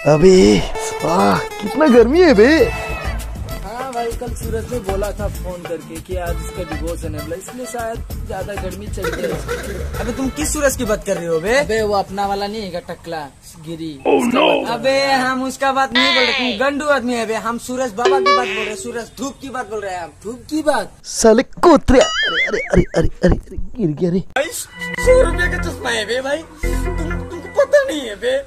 अबे कितना गर्मी है बे। हाँ भाई, कल सूरज ने बोला था फोन करके कि आज इसका डिवोर्स है बोला, इसलिए शायद ज्यादा गर्मी चल गई। अबे तुम किस सूरज की बात कर रहे हो बे? अबे वो अपना वाला नहीं है टकला गिरी। अबे हम उसका बात नहीं बोल रहे, तुम गंडू आदमी है बे। हम सूरज बाबा की बात बोल रहे, सूरज धूप की बात बोल रहे हैं हम। धूप की बात? साले कोतरे। अरे अरे अरे अरे अरे गिर गया रे। 100 रुपये का चश्मा है बे भाई, तुमको पता नहीं है बे।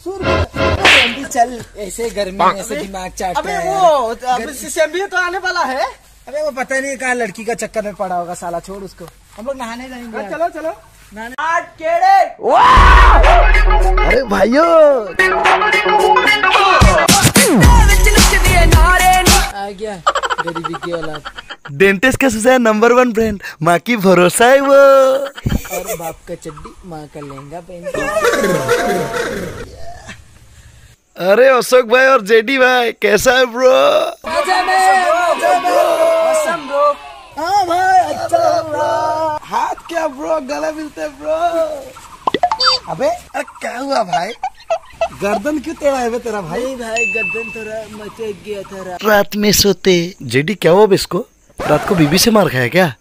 चल ऐसे गर्मी में ऐसे दिमाग चाटता अबे है। वो सिसंबी तो आने वाला है। अबे वो पता नहीं कहाँ लड़की का चक्कर में पड़ा होगा साला, छोड़ उसको। हम लोग नहाने जाएंगे। चलो चलो अरे भाइयों आ गया गरीबी की औलाद। डेंटिस्ट का सुझाव नंबर 1 ब्रांड, माँ की भरोसा है वो। और बाप का चड्डी माँ का लहंगा पहन। अरे अशोक भाई और जेडी भाई कैसा है ब्रो? हाँ भाई अच्छा ब्रो। हाथ क्या ब्रो, गला मिलते हैं ब्रो। अबे अरे क्या हुआ भाई, गर्दन क्यों टेढ़ा है तेरा भाई? नहीं भाई, गर्दन थोड़ा मचक गया था। रात में सोते। जेडी क्या हुआ इसको, रात को बीबी से मार खाया क्या?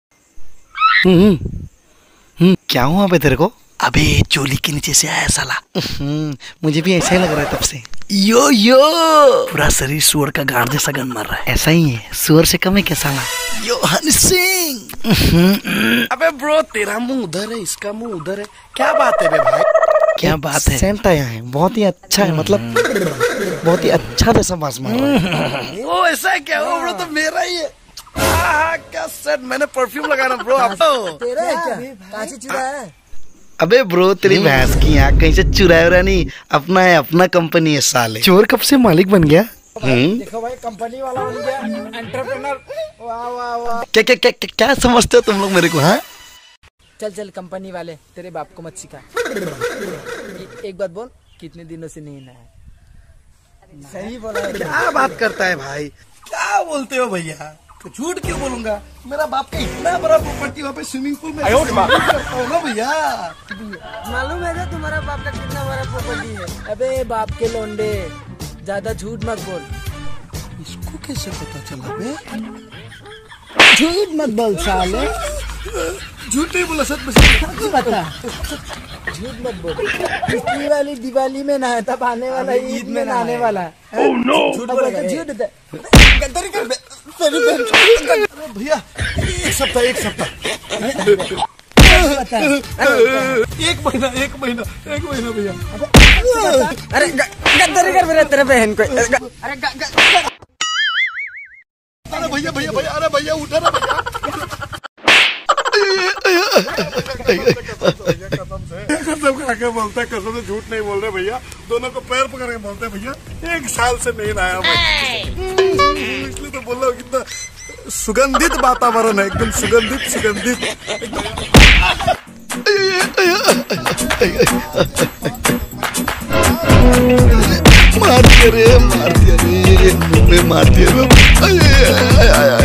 क्या हुआ बे तेरे को? अबे चोली के नीचे से आया साला। मुझे भी ऐसा ही लग रहा है तब से। यो यो पूरा शरीर सुअर का गांड जैसा गन मार रहा है। ऐसा ही है, सुअर से कम है क्या साला? यो हनी सिंह। अबे ब्रो तेरा मुंह उधर है, इसका मुंह उधर है, क्या बात है बे भाई? क्या बात है? सेंट आया है, बहुत ही अच्छा है, मतलब बहुत ही अच्छा जैसा मांस मार रहा है। वो ऐसा है क्या? वो ब्रो तो मेरा ही है। क्या सेट, मैंने परफ्यूम लगाना ब्रो। अब तो तेरा है क्या? कहाँ से चुराया है? अबे ब्रो तेरी भैंस की आँख, कहीं से चुराया नहीं, अपना है, अपना कंपनी है साले। चोर कब से मालिक बन गया? देखो भाई, कंपनी वाला बन गया, एंटरप्रेन्योर। वाह वाह वाह। क्या क्या क्या क्या समझते हो तुम लोग मेरे को? हाँ चल चल कंपनी वाले, तेरे बाप को मत सिखा। एक बात बोल, कितने दिनों से नहीं नहाया? सही बोला है। क्या बात करता है भाई, क्या बोलते हो भैया? तो झूठ क्यों बोलूंगा, मेरा बाप का इतना बड़ा प्रॉपर्टी वहाँ पे स्विमिंग पूल में करता हूँ ना भैया। मालूम है ना तुम्हारा बाप का कितना बड़ा प्रॉपर्टी है? अबे बाप के लोंडे, ज्यादा झूठ मत बोल। इसको कैसे पता चला बे? झूठ मत बोल साले। झूठ नहीं बोला, सच में पता। झूठ मत बोल। पिछली वाली दिवाली में नहाया था, आने वाला ईद में नहाने वाला। झूठ बोलेगा, झूठ भैया। एक सप्ताह एक महीना भैया। अरे गद्दारी कर मेरे तेरे बहन को। अरे भैया भैया भैया, अरे भैया उठा ना कसम खा के बोलता है, कसम से झूठ नहीं बोल रहे भैया। दोनों को पैर पकड़ के बोलते हैं भैया, 1 साल से नहीं नहाया मैं, इसलिए तो बोल रहा हूँ। कितना सुगंधित वातावरण है, एकदम सुगंधित। मार दिया रे, मार दिया रे,